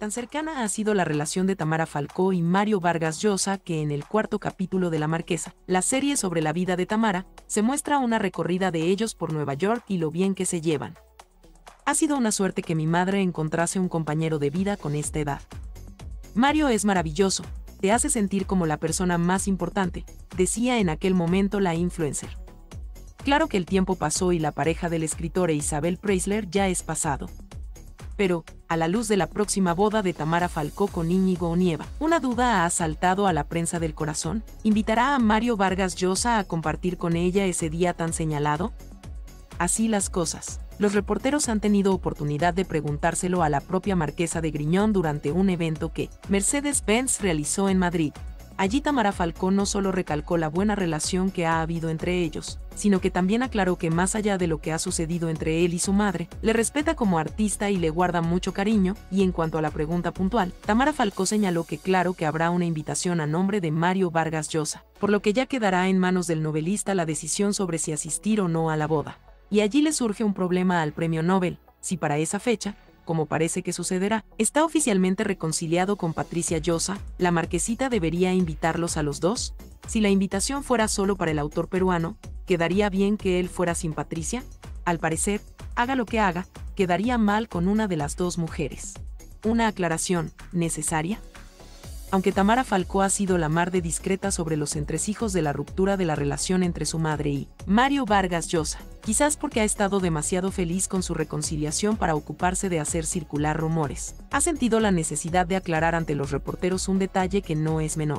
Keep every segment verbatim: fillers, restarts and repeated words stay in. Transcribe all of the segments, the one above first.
Tan cercana ha sido la relación de Tamara Falcó y Mario Vargas Llosa que en el cuarto capítulo de La Marquesa, la serie sobre la vida de Tamara, se muestra una recorrida de ellos por Nueva York y lo bien que se llevan. Ha sido una suerte que mi madre encontrase un compañero de vida con esta edad. Mario es maravilloso, te hace sentir como la persona más importante, decía en aquel momento la influencer. Claro que el tiempo pasó y la pareja del escritor e Isabel Preisler ya es pasado. Pero, a la luz de la próxima boda de Tamara Falcó con Íñigo Onieva, una duda ha asaltado a la prensa del corazón. ¿Invitará a Mario Vargas Llosa a compartir con ella ese día tan señalado? Así las cosas. Los reporteros han tenido oportunidad de preguntárselo a la propia marquesa de Griñón durante un evento que Mercedes-Benz realizó en Madrid. Allí Tamara Falcó no solo recalcó la buena relación que ha habido entre ellos, sino que también aclaró que más allá de lo que ha sucedido entre él y su madre, le respeta como artista y le guarda mucho cariño, y en cuanto a la pregunta puntual, Tamara Falcó señaló que claro que habrá una invitación a nombre de Mario Vargas Llosa, por lo que ya quedará en manos del novelista la decisión sobre si asistir o no a la boda. Y allí le surge un problema al premio Nobel, si para esa fecha, como parece que sucederá, está oficialmente reconciliado con Patricia Llosa, ¿la marquesita debería invitarlos a los dos? Si la invitación fuera solo para el autor peruano, ¿quedaría bien que él fuera sin Patricia? Al parecer, haga lo que haga, quedaría mal con una de las dos mujeres. ¿Una aclaración necesaria? Aunque Tamara Falcó ha sido la mar de discreta sobre los entresijos de la ruptura de la relación entre su madre y Mario Vargas Llosa, quizás porque ha estado demasiado feliz con su reconciliación para ocuparse de hacer circular rumores, ha sentido la necesidad de aclarar ante los reporteros un detalle que no es menor.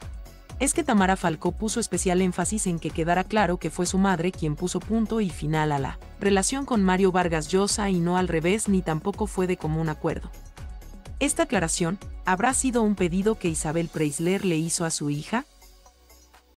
Es que Tamara Falcó puso especial énfasis en que quedara claro que fue su madre quien puso punto y final a la relación con Mario Vargas Llosa y no al revés, ni tampoco fue de común acuerdo. Esta aclaración, ¿habrá sido un pedido que Isabel Preisler le hizo a su hija?